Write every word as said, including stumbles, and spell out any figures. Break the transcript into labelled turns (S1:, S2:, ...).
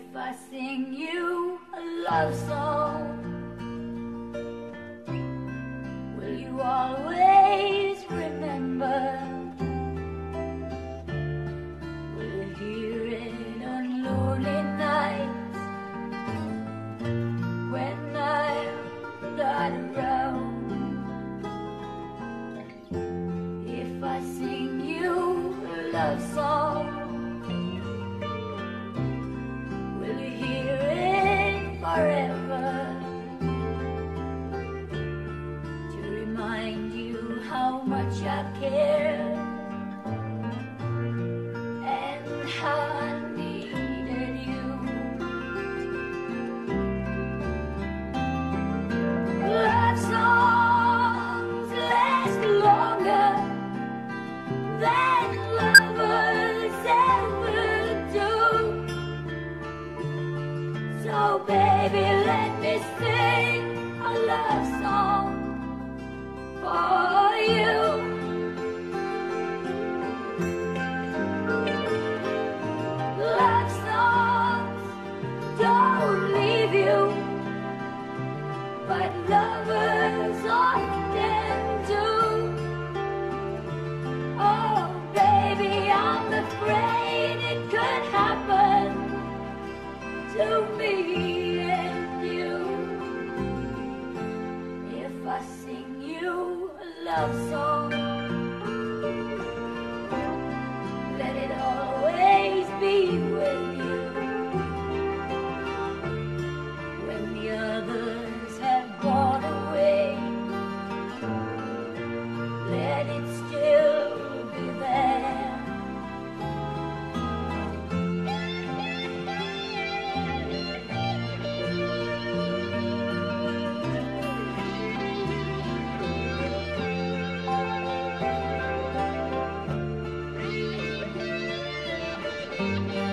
S1: If I sing you a love song, will you always remember? Will you hear it on lonely nights when I'm not around? If I sing you a love song, forever, to remind you how much I care and how I needed you. Love songs last longer than lovers ever do. So baby, let me sing a love song for you. Love songs don't leave you, but lovers often do. Oh baby, I'm afraid it could happen to me and you. If I sing you a love song, let it always be with you. When the others have gone away, let it still be there. Thank you.